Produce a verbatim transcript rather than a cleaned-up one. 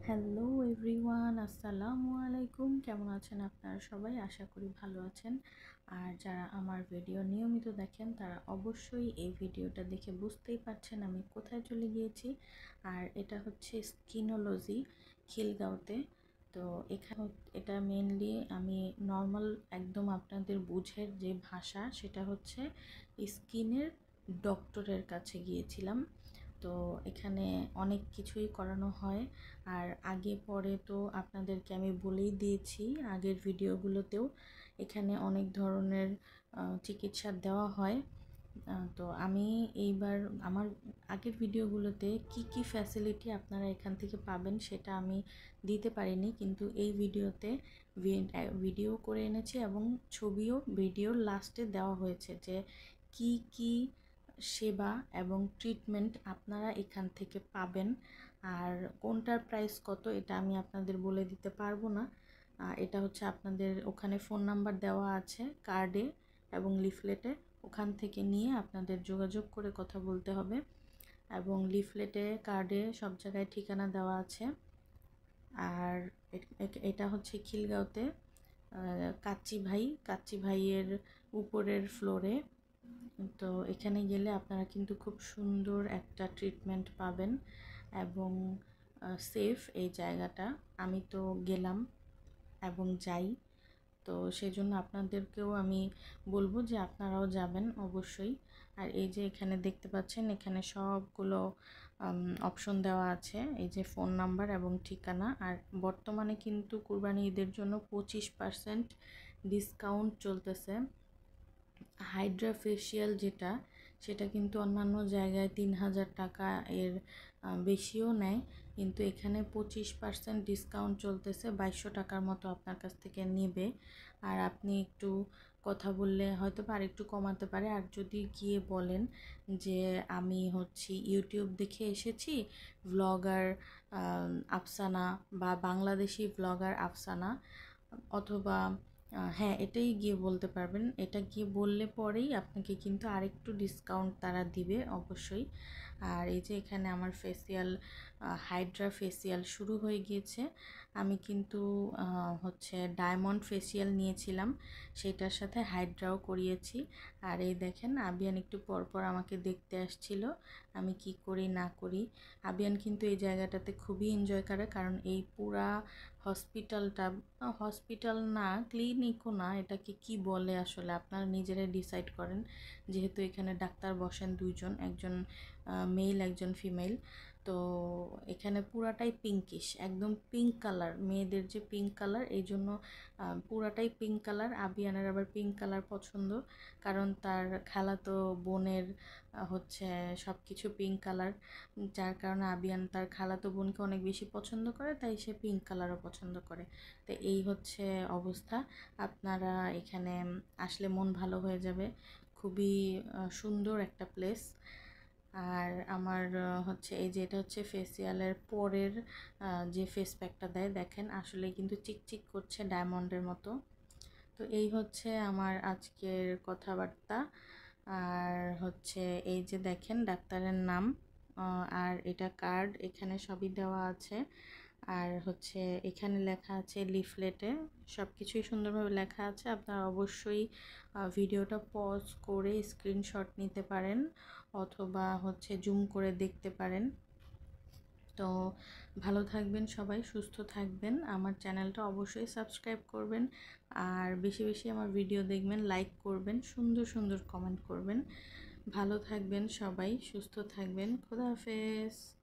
Hello everyone, আসসালামু আলাইকুম। কেমন আছেন আপনারা সবাই? আশা করি ভালো আছেন। আর যারা আমার ভিডিও নিয়মিত দেখেন তারা অবশ্যই এই ভিডিওটা দেখে বুঝতেই পারছেন আমি কোথায় চলে গিয়েছি। আর এটা হচ্ছে স্কিনোলজি, খিলগাঁওতে। তো এখানে এটা মেনলি আমি নর্মাল একদম আপনাদের বুঝের যে ভাষা সেটা হচ্ছে স্কিনের ডক্টরের কাছে গিয়েছিলাম। তো এখানে অনেক কিছুই করানো হয়। আর আগে পরে তো আপনাদেরকে আমি বলেই দিয়েছি আগের ভিডিওগুলোতেও, এখানে অনেক ধরনের চিকিৎসা দেওয়া হয়। তো আমি এইবার আমার আগের ভিডিওগুলোতে কি কি ফ্যাসিলিটি আপনারা এখান থেকে পাবেন সেটা আমি দিতে পারিনি, কিন্তু এই ভিডিওতে ভিডিও করে এনেছি এবং ছবিও ভিডিওর লাস্টে দেওয়া হয়েছে যে কি কি সেবা এবং ট্রিটমেন্ট আপনারা এখান থেকে পাবেন। আর কোনটার প্রাইস কত এটা আমি আপনাদের বলে দিতে পারবো না। এটা হচ্ছে আপনাদের ওখানে ফোন নাম্বার দেওয়া আছে কার্ডে এবং লিফলেটে, ওখান থেকে নিয়ে আপনাদের যোগাযোগ করে কথা বলতে হবে। এবং লিফলেটে কার্ডে সব জায়গায় ঠিকানা দেওয়া আছে। আর এটা হচ্ছে খিলগাঁওতে কাচ্চি ভাই কাচ্চি ভাইয়ের উপরের ফ্লোরে। তো এখানে গেলে আপনারা কিন্তু খুব সুন্দর একটা ট্রিটমেন্ট পাবেন এবং সেফ এই জায়গাটা। আমি তো গেলাম এবং যাই, তো সেই জন্য আপনাদেরকেও আমি বলবো যে আপনারাও যাবেন অবশ্যই। আর এই যে এখানে দেখতে পাচ্ছেন এখানে সবগুলো অপশন দেওয়া আছে, এই যে ফোন নাম্বার এবং ঠিকানা। আর বর্তমানে কিন্তু কুরবানি ঈদের জন্য পঁচিশ পার্সেন্ট ডিসকাউন্ট চলতেছে। হাইড্রা ফেসিয়াল যেটা, সেটা কিন্তু অন্যান্য জায়গায় তিন হাজার টাকা এর বেশিও নেয়, কিন্তু এখানে পঁচিশ পার্সেন্ট ডিসকাউন্ট চলতেছে, বাইশশো টাকার মতো আপনার কাছ থেকে নেবে। আর আপনি একটু কথা বললে হয়তো আর একটু কমাতে পারে। আর যদি গিয়ে বলেন যে আমি হচ্ছি ইউটিউব দেখে এসেছি, ভ্লগার আফসানা বা বাংলাদেশি ভ্লগার আফসানা, অথবা হ্যাঁ এটাই গিয়ে বলতে পারবেন। এটা গিয়ে বললে পরেই আপনাকে কিন্তু আরেকটু ডিসকাউন্ট তারা দিবে অবশ্যই। আর এই যে এখানে আমার ফেসিয়াল, হাইড্রা ফেসিয়াল শুরু হয়ে গিয়েছে। আমি কিন্তু হচ্ছে ডায়মন্ড ফেসিয়াল নিয়েছিলাম, সেটার সাথে হাইড্রাও করিয়েছি। আর এই দেখেন আবিয়ান একটু পরপর আমাকে দেখতে আসছিল আমি কি করি না করি। আবিয়ান কিন্তু এই জায়গাটাতে খুবই এনজয় করে, কারণ এই পুরা হসপিটালটা, হসপিটাল না ক্লিনিকও না, এটাকে কি বলে আসলে আপনারা নিজেরাই ডিসাইড করেন, যেহেতু এখানে ডাক্তার বসেন দুইজন, একজন মেল একজন ফিমেল। তো এখানে পুরাটাই পিঙ্কিশ, একদম পিঙ্ক কালার, মেয়েদের যে পিঙ্ক কালার, এই জন্য পুরাটাই পিঙ্ক কালার। আবিয়ানের আবার পিঙ্ক কালার পছন্দ, কারণ তার খালাতো বোনের হচ্ছে সব কিছু পিঙ্ক কালার, যার কারণে আবিয়ান তার খালাতো বোনকে অনেক বেশি পছন্দ করে, তাই সে পিঙ্ক কালারও পছন্দ করে। তো এই হচ্ছে অবস্থা। আপনারা এখানে আসলে মন ভালো হয়ে যাবে, খুবই সুন্দর একটা প্লেস। আর আমার হচ্ছে এই যে এটা হচ্ছে ফেসিয়ালের পরের যে ফেস প্যাকটা দেয়, দেখেন আসলে কিন্তু চিকচিক করছে ডায়মন্ডের মতো। তো এই হচ্ছে আমার আজকের কথাবার্তা। আর হচ্ছে এই যে দেখেন ডাক্তারের নাম আর এটা কার্ড, এখানে সবই দেওয়া আছে। আর হচ্ছে এখানে লেখা আছে লিফলেটে সব কিছুই সুন্দরভাবে লেখা আছে। আপনারা অবশ্যই ভিডিওটা পজ করে স্ক্রিনশট নিতে পারেন অথবা হচ্ছে জুম করে দেখতে পারেন। তো ভালো থাকবেন সবাই, সুস্থ থাকবেন, আমার চ্যানেলটা অবশ্যই সাবস্ক্রাইব করবেন, আর বেশি বেশি আমার ভিডিও দেখবেন, লাইক করবেন, সুন্দর সুন্দর কমেন্ট করবেন। ভালো থাকবেন সবাই, সুস্থ থাকবেন, খোদা হাফেজ।